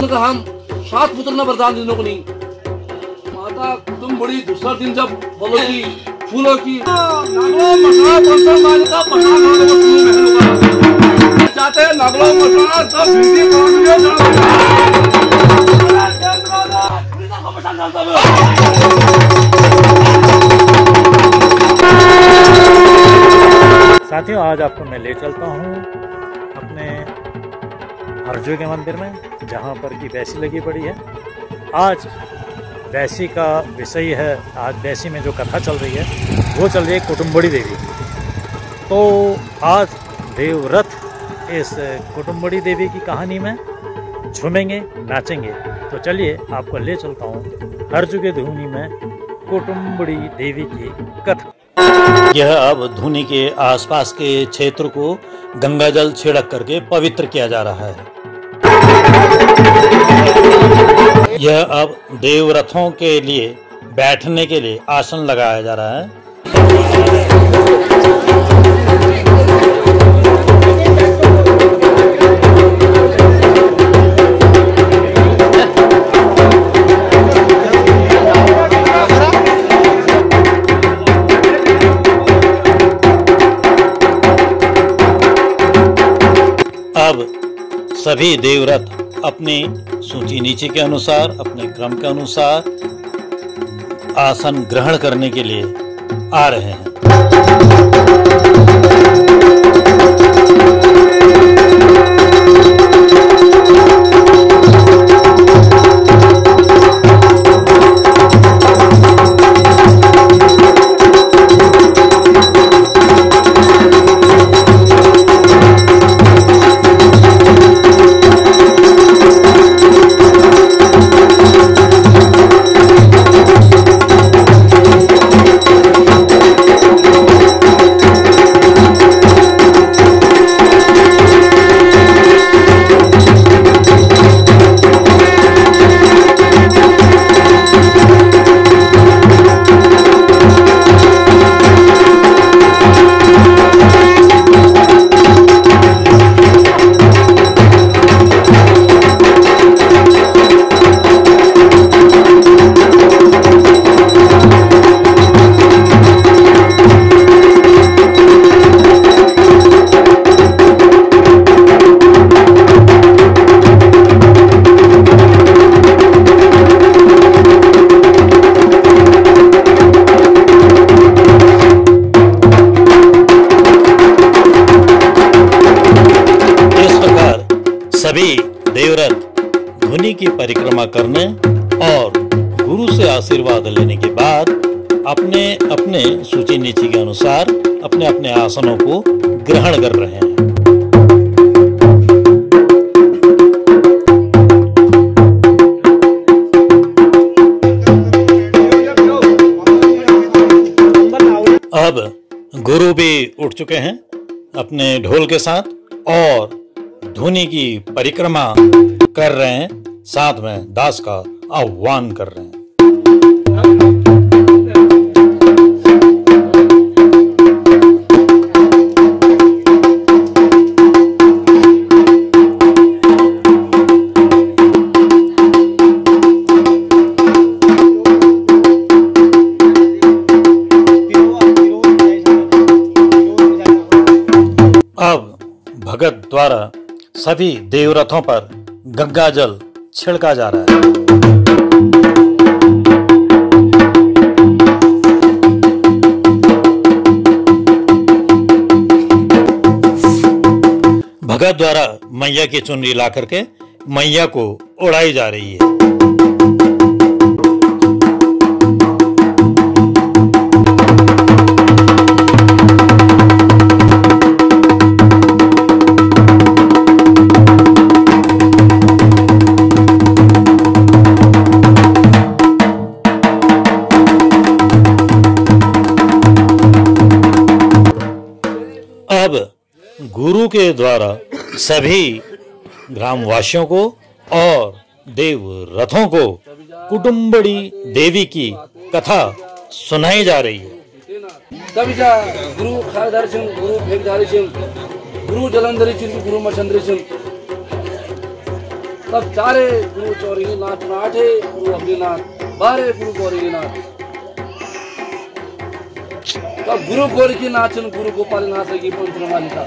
का हम 7 पुत्र न वरदान देने को नहीं। माता तुम बड़ी दूसरा दिन जब बोलोगी फूलों की चाहते हैं नागलो मसाला सब साथियों, आज आपको मैं ले चलता हूँ अपने हरजू के मंदिर में, जहाँ पर की वैसी लगी पड़ी है। आज वैसी का विषय है, आज वैसी में जो कथा चल रही है वो चल रही है कुटुम्बड़ी देवी। तो आज देवव्रत इस कुटुम्बड़ी देवी की कहानी में झूमेंगे, नाचेंगे। तो चलिए आपको ले चलता हूँ हरजू के धूनी में कुटुम्बड़ी देवी की कथा। यह अब धूनी के आसपास के क्षेत्र को गंगा जल छिड़क करके पवित्र किया जा रहा है। यह अब देवरथों के लिए बैठने के लिए आसन लगाया जा रहा है। अब सभी देवरथ अपनी सूची नीचे के अनुसार, अपने क्रम के अनुसार आसन ग्रहण करने के लिए आ रहे हैं। सभी देवरथ धूनी की परिक्रमा करने और गुरु से आशीर्वाद लेने के बाद अपने अपने सूची नीति के अनुसार अपने अपने आसनों को ग्रहण कर रहे हैं। अब गुरु भी उठ चुके हैं अपने ढोल के साथ और धूनी की परिक्रमा कर रहे हैं, साथ में दास का आह्वान कर रहे हैं। अब भगत द्वारा सभी देवरथों पर गंगा जल छिड़का जा रहा है। भगत द्वारा मैया की चुनरी ला करके मैया को उड़ाई जा रही है। अब गुरु के द्वारा सभी ग्रामवासियों को और देव रथों को कुटुम्बड़ी देवी की कथा सुनाई जा रही है। गुरु खारधारी सिंह, गुरु भेगधारी सिंह, गुरु जलंधरी सिंह, गुरु मछंद्री सिंह। तब 4 गुरु चौरिंगी नाथ 8 गुरु अग्निनाथ 12 गुरु गौरीनाथ तब गुरु गोरखी नाचन गुरु गोपाल नाथ की पंचमालिका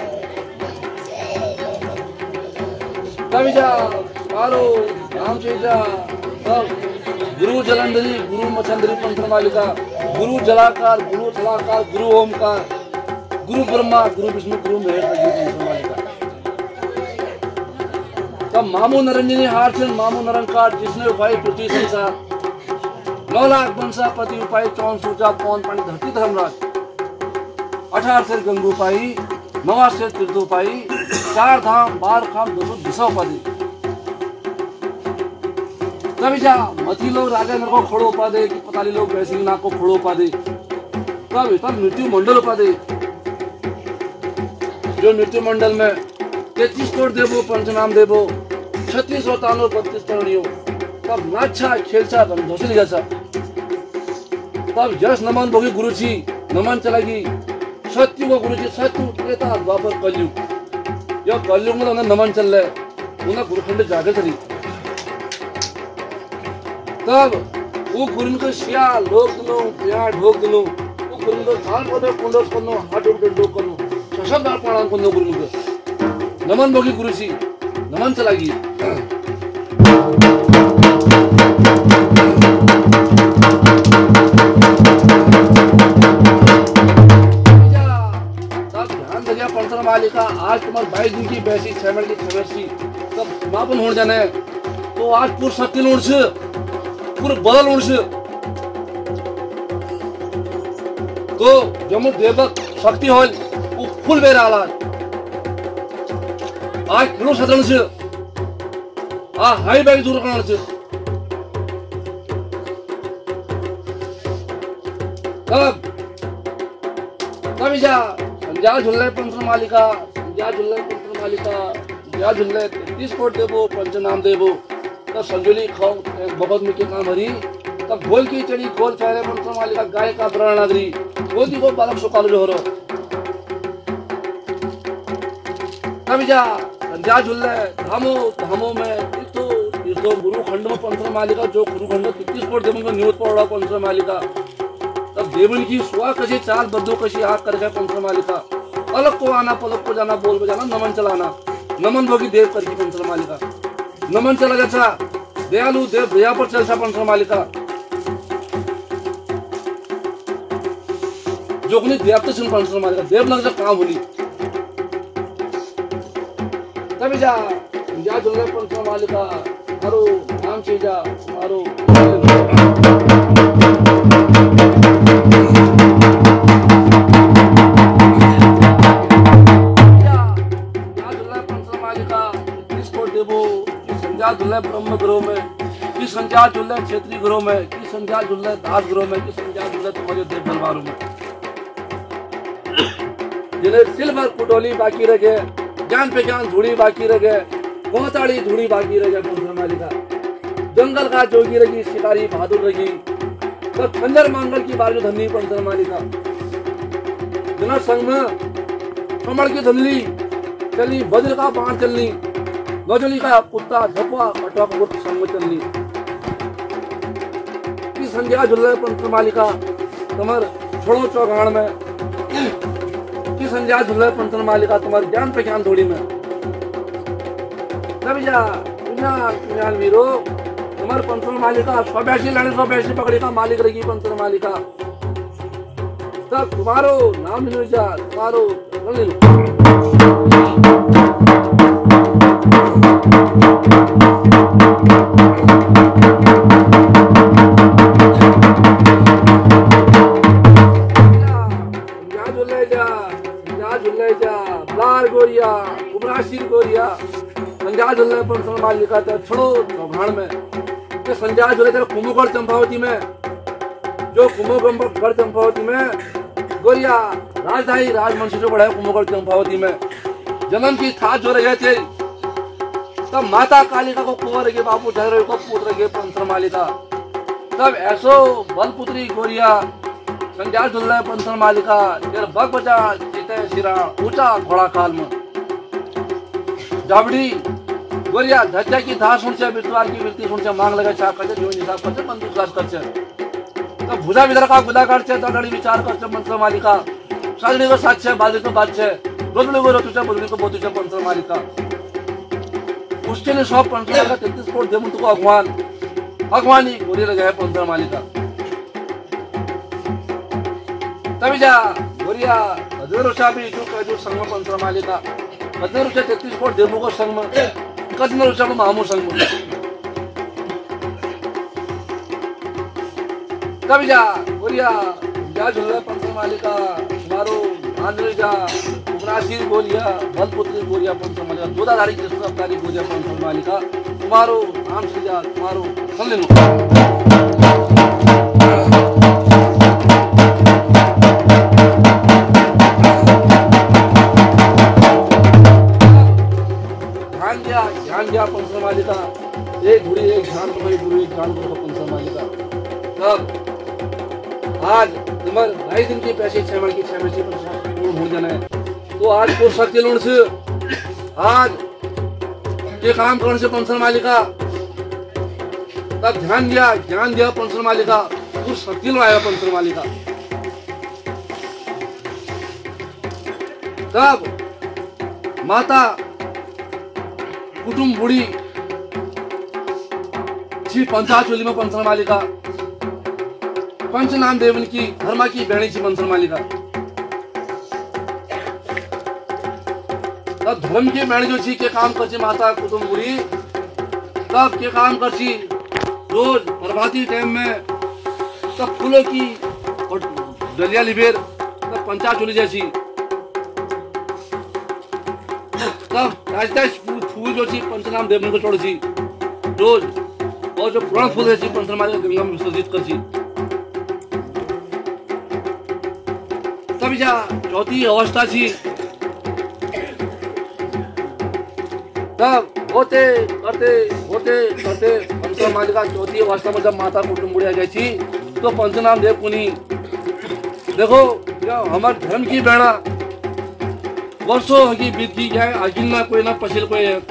कविजा मारो राम चेजा तब गुरु जलंधरी गुरु मचंदरी पंचमालिका गुरु जलाकार गुरु थलाकार गुरु ओमकार गुरु ब्रह्मा गुरु विष्णु गुरु महेश की पंचमालिका तब मामू नरंजनी हारचंद मामू नरंकार जिसने उपाय पृथ्वी संसार 9 लाख बंसा पति उपाय 54 सूचा पौन पानी धरती धर्मराज 18 से गंगोपाई 9 से तीर्थोपाई 4 धाम 12 खाम 210 उपाधि कविजा मथी लोग राजेंद्र को खोड़ो उपाधि कि पताली लोग वैसी नाग को खोड़ो उपाधि तब मृत्यु मंडल उपाधि जो मृत्यु मंडल में 33 करोड़ देवो पंचनाम देवो 36 तानो 32 तरणियों तब नाच्छा खेलचा धोसी जैसा तब यश नमन भोगी गुरुजी नमन चलेगी सत्य को गुरुजी सत्य त्रेता द्वापर कलयुग यह कलयुग में उन्हें नमन चल रहे उन्हें गुरुखंड जागे चली तब वो गुरुन को शिया लोक दिलो प्यार ढोक दिलो वो गुरुन को थाल पदे कुंडोस करनो हाथ उठे डोक करनो सशब्द अर्पण करनो गुरुन को नमन भोगी गुरुजी नमन चलागी पंचमालिका आज तुम्हारे 22 दिन की बैसी 6 मिनट की खबरसी तब समापन हो जाने तो आज पूर सत्य उड़छ पूरे बदल उड़छ तो जमु देवक शक्ति होल वो फुल बेर आला आज किलो सदन छ आ हाई बैग दूर करना छ तब जा संध्या झुल्ले पंचमालिका संध्या झुल्ले पंचमालिका संध्या झुल्ले 33 कोट देवो पंचनाम देवो तब संजुली खाओ बहुत मुख्य काम हरी तब गोल की चढ़ी गोल चेहरे पंचमालिका गाय का ब्रण नगरी गोदी को बालक सुकाल जो हो रो तब जा संध्या झुल्ले धामो में तीर्थो गुरु खंड में पंचमालिका जो गुरु खंड 33 कोट देवो नियुक्त पड़ा पंचमालिका तब देवन की सुहा कशी चाल बद्दो कशी आग कर गए पंचमालिका अलग को आना पलक को जाना बोल बजाना नमन चलाना नमन भोगी देव कर की पंचमालिका नमन चला जाता दयालु देव दया पर चलता पंचमालिका जोगनी देवता सुन पंचमालिका देव लग जा काम होली तभी जा जुल्ले पंचमालिका मारो नाम चीजा मारो झुल्ले ब्रह्म गुरु में की संध्या झुल्ले क्षेत्रीय गुरु में की संध्या झुल्ले दास गुरु में की संध्या झुल्ले तुम्हारे देव दरबारों में जिन्हें सिल्वर कुटोली बाकी रह गए ज्ञान पे ज्ञान धूड़ी बाकी रह गए पहुंचाड़ी धूड़ी बाकी रह गए पंचमालिका जंगल का जोगी रही शिकारी बहादुर रही तो खंजर मांगल की बाजू धनी पंचमालिका जिन्हें संग में कमल की धनली चली वज्र का बाण चलनी नौजली का कुत्ता झपा कटवा को संग चलनी की संध्या झुल्ले पंचमालिका कमर छोड़ो चौगान में की संध्या झुल्ले पंचमालिका तुम्हारे ज्ञान पे ज्ञान थोड़ी में तभी जा ज्ञान वीरो तुम्हारे पंचमालिका 182 पकड़ी का मालिक रही पंचमालिका तब तुम्हारो नाम ले जा तुम्हारो ले लो गोरिया उमराशीर गोरिया संध्या झुल्ले पंचमालिका छोड़ो चौघाण में के संध्या झुल्ले तेरे कुमुगढ़ चंपावती में जो कुमुगढ़ चंपावती में गोरिया राजधानी राजवंश जो बढ़ा है कुमुगढ़ चंपावती में जन्म की खास जो रहे थे तब माता कालिका को कुंवर के बापू ठहरे को पुत्र के पंचमालिका तब ऐसो बलपुत्री गोरिया संध्या झुल्ले पंचमालिका तेरे बग बजा जीते सिरा ऊंचा घोड़ा काल में जाबड़ी गोरिया धज्जा की धा सुनছে बितवार की वृत्ति सुनছে मांग लगा छा करছে जो हिसाब करছে बंदूक गाज करছে तो भुजा विदर का गुदा करছে तडड़ी विचार करছে मंत्र मालिका साजड़ी को साथ छे बाजी को बात छे रोजले को रोतुचा बुलबुल को बोतुचा मंत्र मालिका उसके लिए सब पंत्र का 33 कोट दे मुंतु को अगवानी गोरी लगा है पंत्र मालिका तभी जा गोरिया हजारों भी जो संग पंत्र मालिका हजारों 33 कोट देमु को संग में कदम रुचा को मामू संग में तभी जा गोरिया जा झुल्ला पंत्र मालिका मारो आंध्र जा उग्रासी बोलिया बलपुत्री बोलिया पंत्र मालिका दूधाधारी कृष्णधारी बोलिया पंत्र मालिका तुम्हारो नाम से जा तुम्हारो सुन ले ध्यान दिया पंत्र मालिका एक बुरी एक ध्यान को भाई बुरी एक ध्यान को पंत्र मालिका तब आज तुम्हारे 2 दिन की पैसे 6 महीने की 6 महीने पर हो जाना है तो आज को शक्ति लोन से आज ये काम करने से पंत्र मालिका तब ध्यान दिया पंत्र मालिका तो शक्ति लो आया पंत्र मालिका तब माता कुटुंब बुढ़ी छी पंचाचोली में पंत्र मालिका पंचनाम देवन की धर्मा की बहनी छी पंत्र मालिका तब धर्म की बहनी जो छी के काम करची माता कुटुंब बुढ़ी तब के काम करची रोज प्रभाती टाइम में तब फूलों की डलिया लिबेर तब पंचाचोली जैसी तब राजता फूल जो छी पंचनाम देवन को छोड़ छी रोज और जो पुराण फूल है छी पंत्र मालिका गंगा में विसर्जित कर छी तभी जा चौथी अवस्था थी तब होते करते पंत्र मालिका चौथी अवस्था में जब माता कुटुंब बुढ़िया गई थी तो पंचनाम देव पुनी देखो हमारे धर्म की बहना वर्षों की बीत की जाए अगिन ना कोई ना पछिल कोई है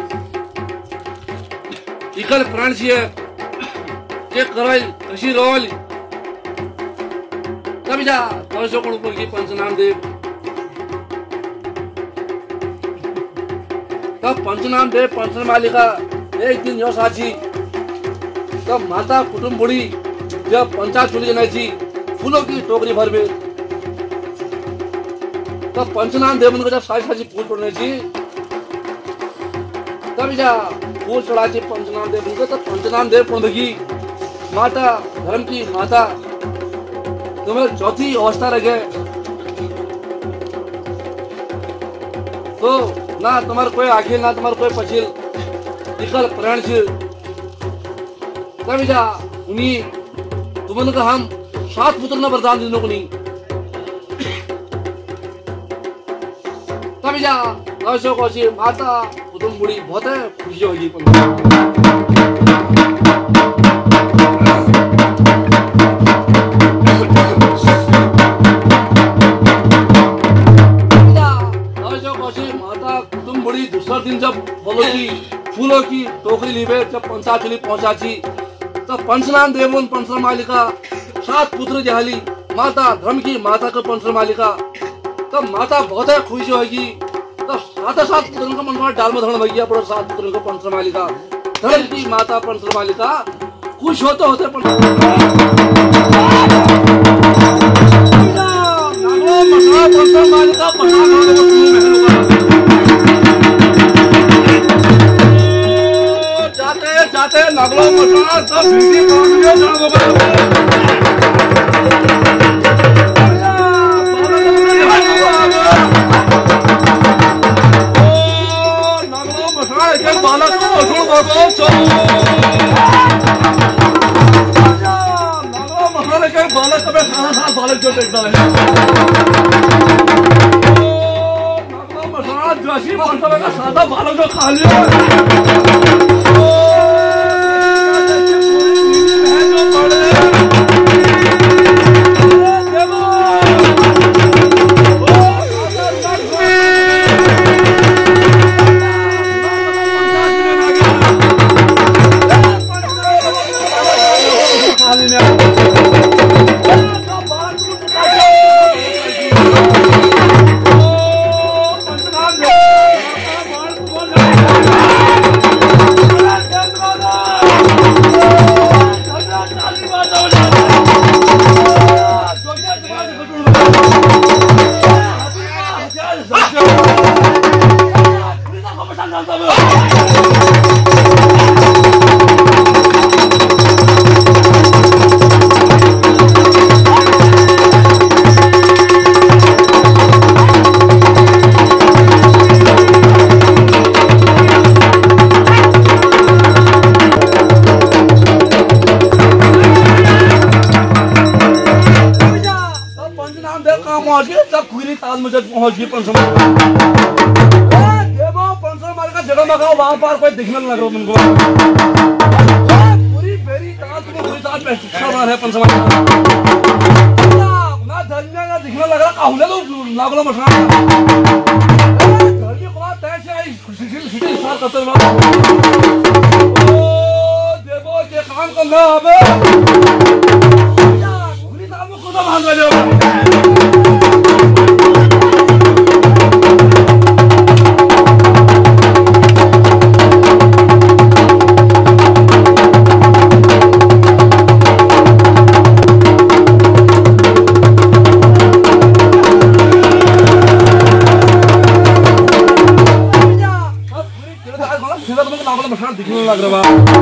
इकल प्राण छी है के करल कशी रोल तभी जा वर्षों को ऊपर की पंचनाम देव तब पंचनाम देव पंच मालिका एक दिन यो साची तब माता कुटुंब बुढ़ी जब पंचाचोली जनाई थी फूलों की टोकरी भर में तब पंचनाम देव उनको जब साजी फूल तोड़ने थी तब जा फूल चढ़ा थी पंचनाम देव उनको तब पंचनाम देव पुण्य माता धर्म की माता तुम्हें चौथी अवस्था रखे तो ना तुम्हारे कोई आखिर ना तुम्हारे कोई पछिल निकल प्राण से तभी जा उन्हीं तुमने का हम 7 पुत्र न वरदान देने को नहीं तभी जा ऐसे कोशी माता कुटुंब बुढ़ी बहुत है खुशी होगी दूसरा दिन जब फूलों की टोकरी लीबे जब पंचाचोली पहुंचा थी तब पंचनाम देवन पंचर मालिका 7 पुत्र जहाली माता धर्म की माता का पंचर मालिका तब माता बहुत है खुशी होगी तब 7 पुत्रों का मन डाल में धर्म भैया पड़ो 7 पुत्रों का पंचर मालिका धर्म की माता पंचर मालिका खुश होते पंचर मालिका जाते नगलो मसला सब भिंडी काट नगलो मसला के बालक को छोड़ दो नगलो मसला के बालक में साथ बालक जो देखता है नगलो मसला जैसी मसला का सादा बालक जो खा लिया खुरी ताल मुझे पहुंच गई पंसर देखो पंसर मार का जगह लगाओ वहां पर कोई दिखने लग रहा तुमको पूरी फेरी ताल तुम्हें खुरी ताल पे सब है पंसर मार ना धन्य का दिखने लग रहा काहुले तो लागलो मसला घर की बात तैसे आई सिटी स्टार्ट करते हो ओ देखो ये काम करना अबे खुरी ताल में खुदा भाग रहे हो दिखने लग रहा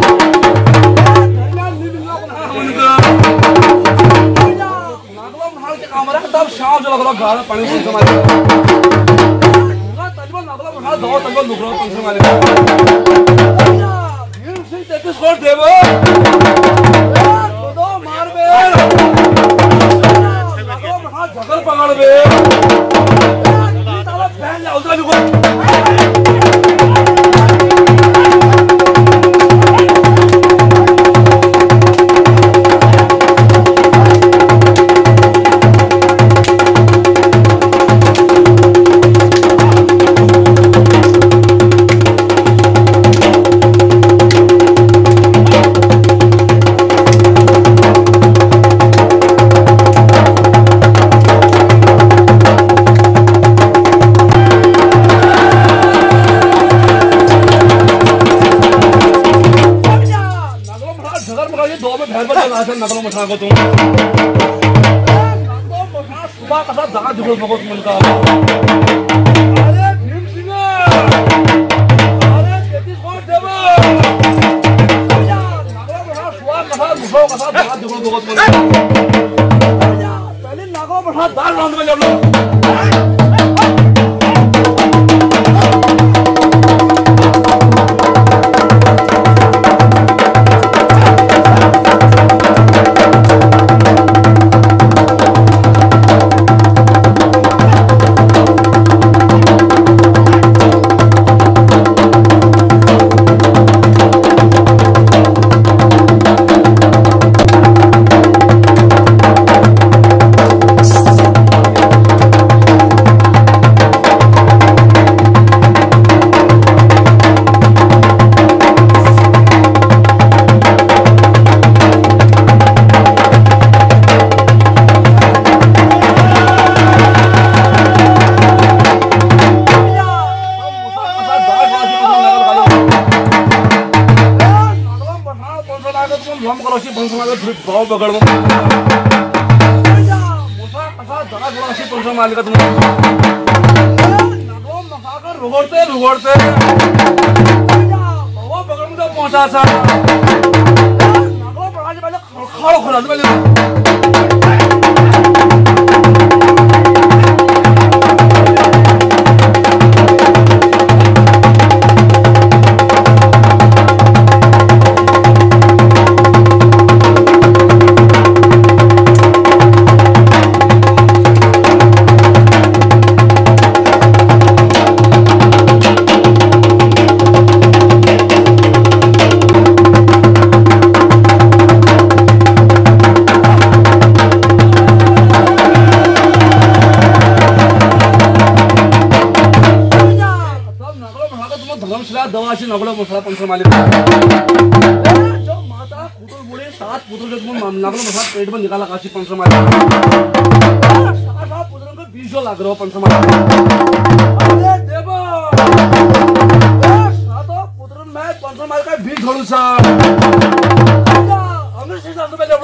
तब शाम जो लग रहा गाड़ा पानी से मारे दो तक लुक रहा पंखे मारे स्कोर देव दो मार बे झगड़ पकड़ बे फैन जाओ नगलों मठा को तुम सुबह का दाग दिखो बहुत मन का अरे भीम सिंह अरे 33 वोट देव नगलों मठा सुबह का दाग दिखो बहुत मन का पहले नगलों मठा दाग राउंड में जब लो भाव बगड़ मालिका तुम रुगड़ते रुगड़ते बगड़ में पहुंचा सा खड़ो खड़ा दवाशी नगड़ा मसला पंचर मालिक जो माता पुत्र बुढ़े 7 पुत्र जो तुम नगड़ा मसला पेट में निकाला काशी पंचर मालिक 7 पुत्रों को 20 लाख रहा पंचर मालिक अरे देव 7 पुत्र में पंचर मालिक का 20 छोड़ू सा हमने सीधा तो पहले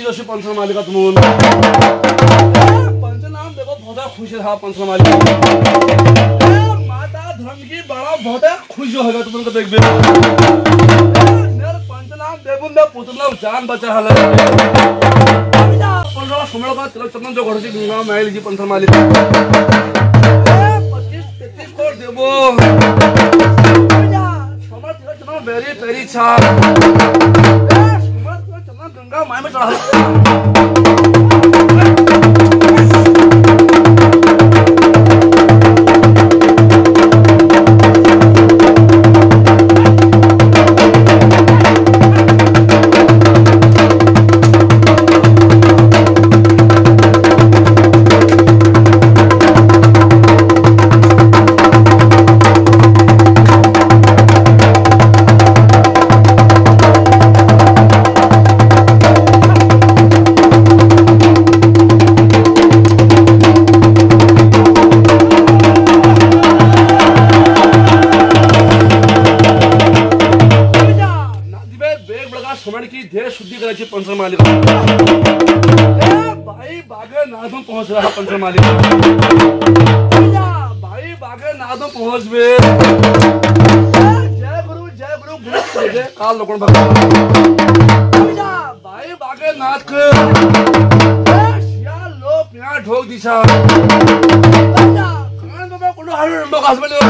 अशी पंचनाम मालिका तुमून पंचनाम देखो बहुत खुश रहा पंचनाम मालिका माता धर्म की बड़ा बहुत खुश होगा तुम उनको देखबे पंचनाम देबुन दे पुतला जान बचा हल पंचनाम समड़ का तिलक चंदन जो घोड़सी गंगा महल जी पंचनाम मालिका 25-33 करोड़ देबो समड़ तिलक चंदन बेरी पेरी छा गंगा माय में चढ़ा पंचनाम मालिका भाई बागे नादों पहुंच रहा पंचनाम मालिका भाई बागे नादों पहुंच बे जय गुरु जय काल लोगों भगवान भाई बागे नाथ के शिया लो पिया ढोक दिशा खान बाबा कुंडो हर रंबो कास में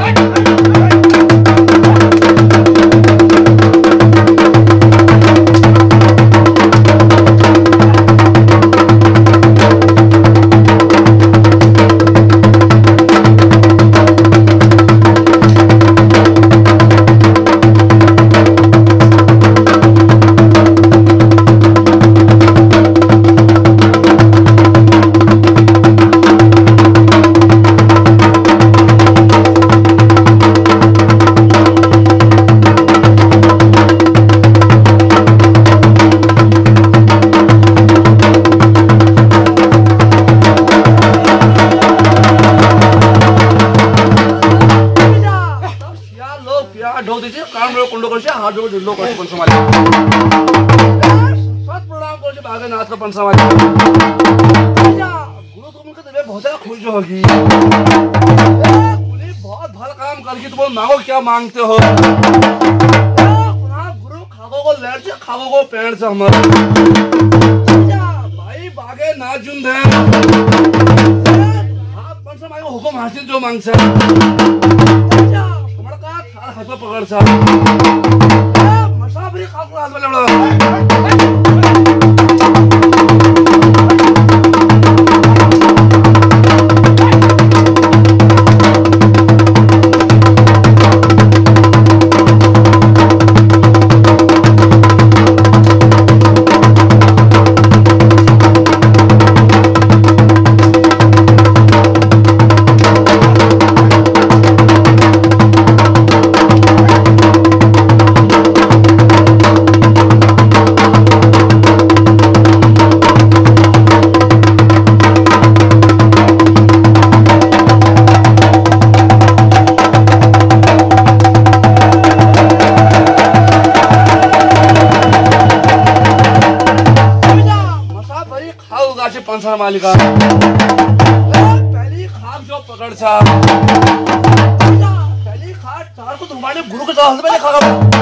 हाथ जोड़ लो कर पंचनाम मालिका सत प्रणाम कर भागे नाथ का पंचनाम मालिका गुरु तुमको देवे बहुत खुश होगी बहुत भला काम करके तुम मांगो क्या मांगते हो गुरु खागो को लेट से खागो को पेड़ से हमारे भाई बागे नाथ जुन है पंचनाम मालिका हुकुम हासिल जो मांग से हमारा का हाथ में पकड़ सा मसाबरी खाको हाथ में लड़ा पंचनाम मालिका पहली खाक जो पकड़ सा पहली खाक चार को तुम्हारे गुरु के साथ में लिखा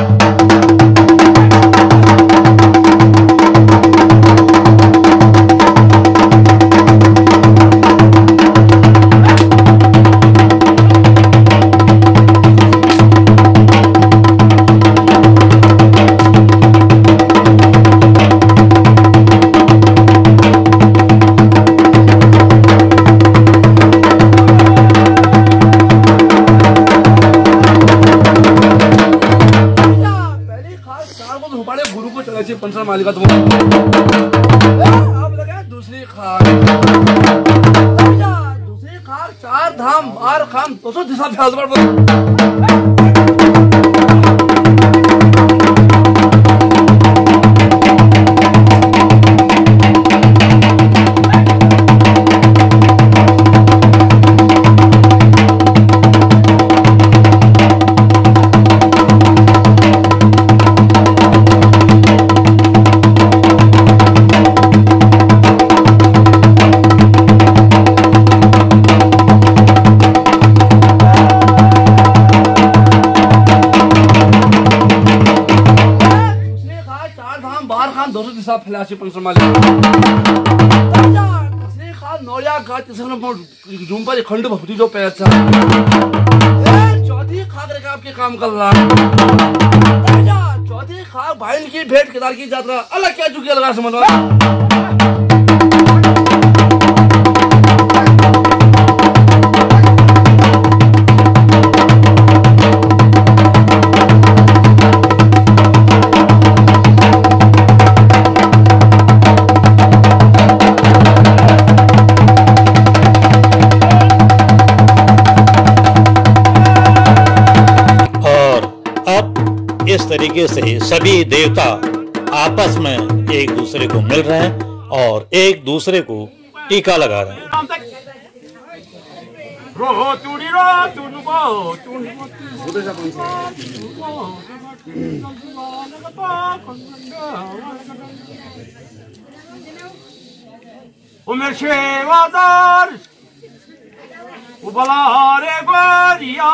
पंचनाम मालिका तुम अब लगे दूसरी खाक चार धाम बार खाम 200 दिशा फैल खलासी पण संभाले खा नोया का झुंपा खंड भक्ति जो पैसा चौथी खा करके आपके काम कर रहा चौथी खा भाई की भेंट केदार की यात्रा अलग क्या चुकी लगा समझ इस तरीके से सभी देवता आपस में एक दूसरे को मिल रहे हैं और एक दूसरे को टीका लगा रहे हैं। उमेर शेवादार उबलारे गोरिया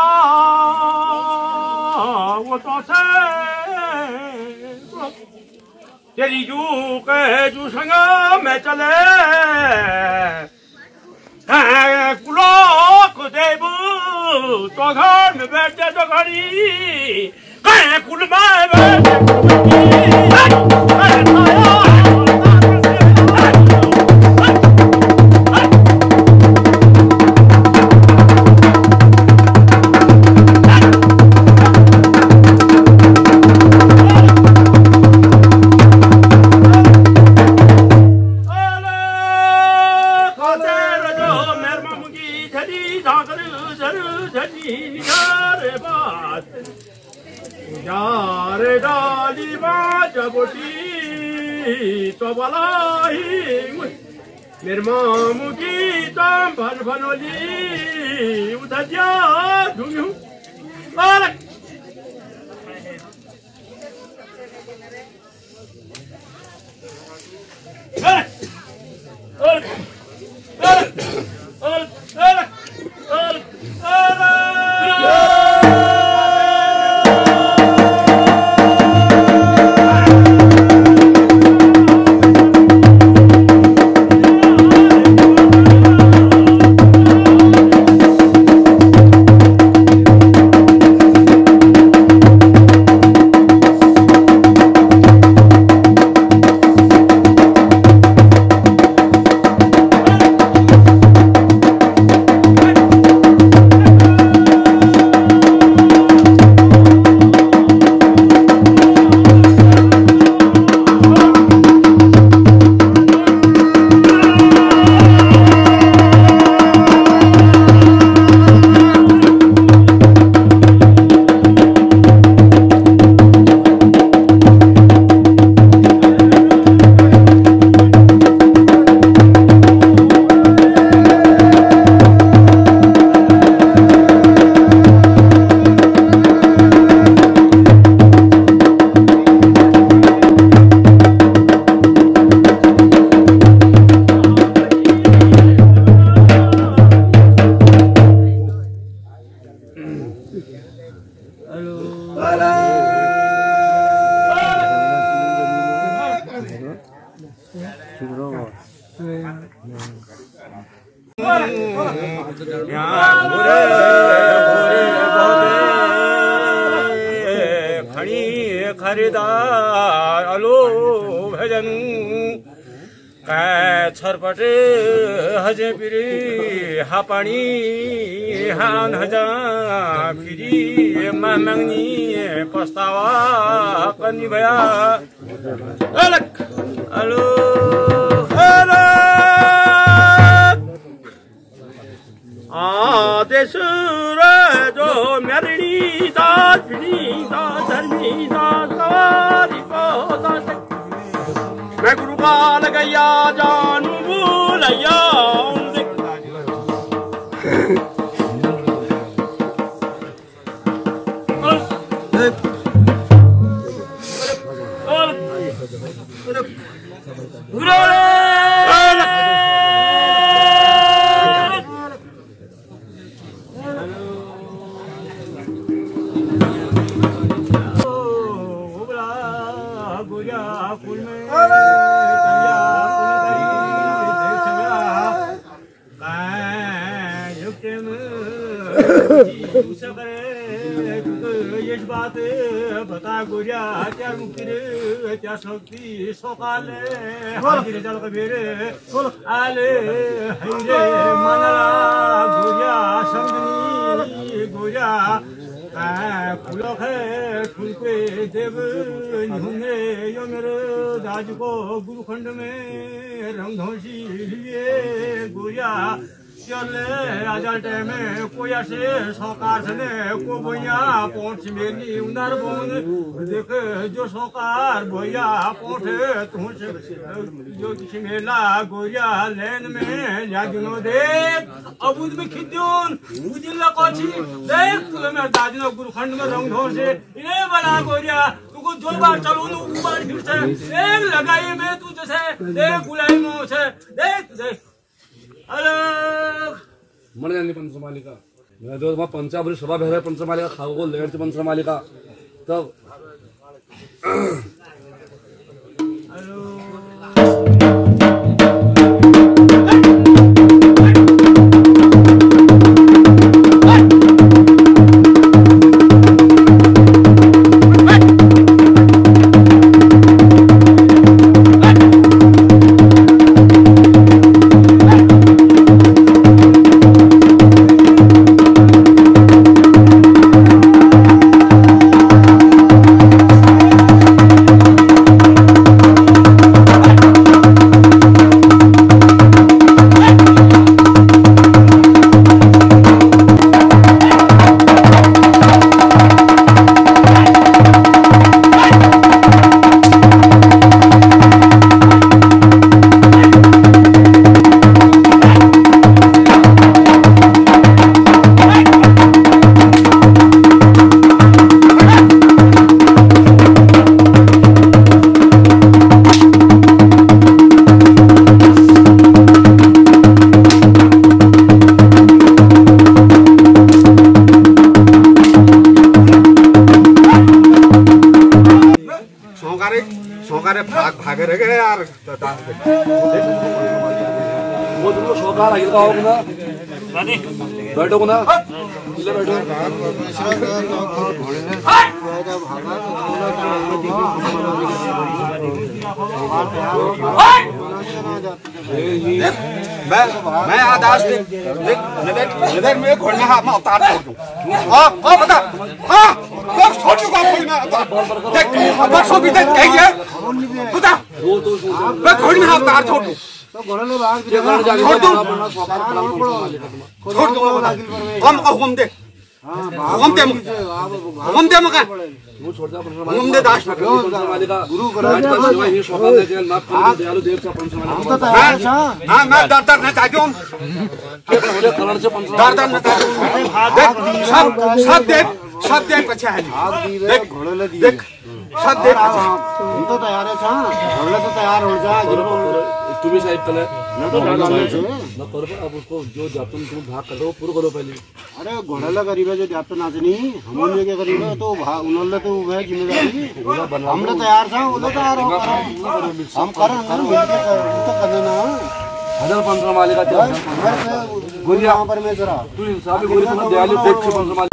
वो तो थे तेरी जू के जू संगा मैं चले कुलोक देव तो घर में बैठे तो घड़ी कुल में बैठे यारे डाली बाजबोटी तो बलाई मेरे मामू की ताम भन भनोली उधर जा दूँ बालक खरीदार अलो भजन छरपटे हजे पिरी हापानी हान हजा फिरी मांगनी पछतावा करनी भया अलग अलो आदेश जो मेरी दास धर्मी दास सवारी मैं गुरु का लगैया जानू भूलैया गुजा फूल में ये बात बता गोरिया क्या मुक्ति रे क्या शक्ति सकाले हाजिर जल कबीरे आले हईरे मनला गोरिया संगनी गोरिया फूलों है फूलके देव निहुंगे यो मेरे दाज को गुरुखंड में रंगधोसी लिए गोरिया चले आजल में कोई ऐसे सरकार से को भैया पहुंच मेरी उधर बोन देख जो सरकार भैया पहुंचे तुझे जो किसी मेला गोरिया लेन में जागिनो देख अब उसमें खिद्योन उजिला कोची देख तुम मेरे दादी ने गुरुखंड में रंग धोर से ये बना गोरिया तुमको जो बार चलो न ऊपर फिर से देख लगाई में तू जैसे देख गुलाई मुँह से देख देख मर जाने पंचमालिका मैं तो वहाँ पंचावरी सभा बह रहा है पंचमालिका खाओ को लेट से पंचमालिका तब भागे रह गए यार वो तुमको शौका लगे का होगा बैठो ना ले बैठो मैं आदास देख में घोड़ने हाथ में अवतार छोड़ दूं बता हाँ छोड़ चुका कोई मैं देख बरसों बीते कही है बता मैं घोड़ी में हाथ अवतार छोड़ दूं छोड़ दूं हम दे मका वो छोड़ जा हम दे दास पंचमालिका गुरु महाराज ही शौका दे के माफ कर दयालु देव का पंचमालिका हां मैं डर नहीं चाहती हूं के बोले करण से पंचमालिका डर नहीं सब देख अच्छा है देख देख सब देख हम तो तैयार है घोड़े तो तैयार हो जा तू भी साहिब चले न तो न करो अब उसको जो जातुन तुम भाग कर दो पूरा करो पहले अरे घोड़ेला गरीब है जो जात नाचनी हम उनके क्या करीब है तो उन्होंने तो वह जिम्मेदारी हमने तैयार था वो तो तैयार हो हम कर मिलके तो करना ना हजार पंचमालिका गोरिया परमेश्वरा तू इंसाफ गोरी तुम दयालु देख के पंचमालिका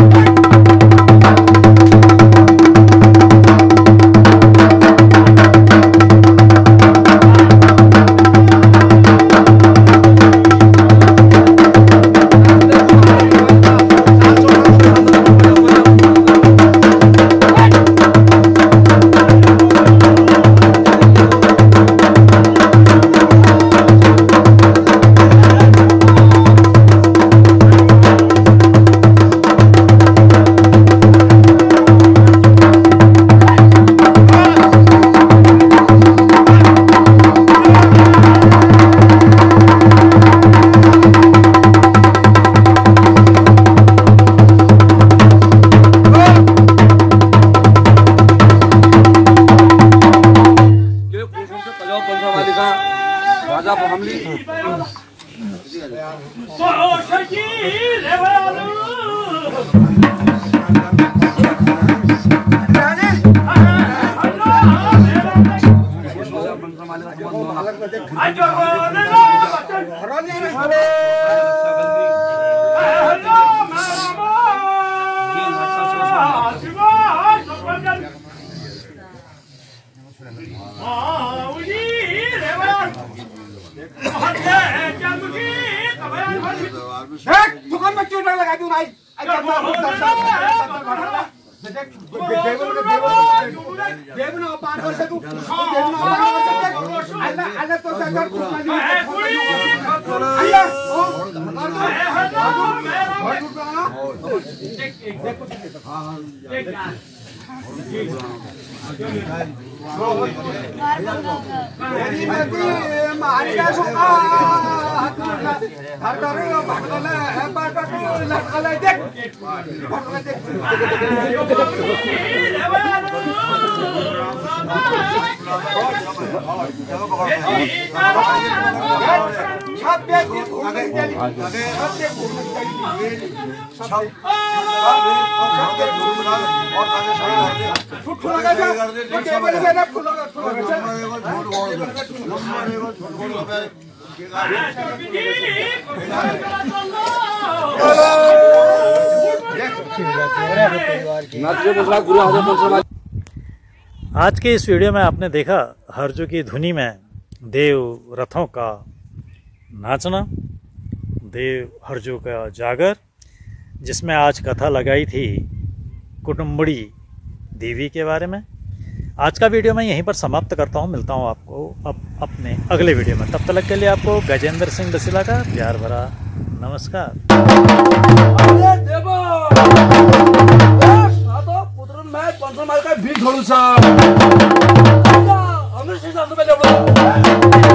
राजा हमली दुकान में चोट लगा दूं भाई देवना पार कर सकूं अल्लाह तो सरकार कुछ आज के इस वीडियो में आपने देखा हरजू की धुनी में देव रथों का नाचना, देव हरजू का जागर, जिसमें आज कथा लगाई थी कुटुम्बड़ी देवी के बारे में। आज का वीडियो मैं यहीं पर समाप्त करता हूं। मिलता हूं आपको अब अपने अगले वीडियो में। तब तक के लिए आपको गजेंद्र सिंह बसिला का प्यार भरा नमस्कार। मैं 500 माइल का भी छोड़ू साहब।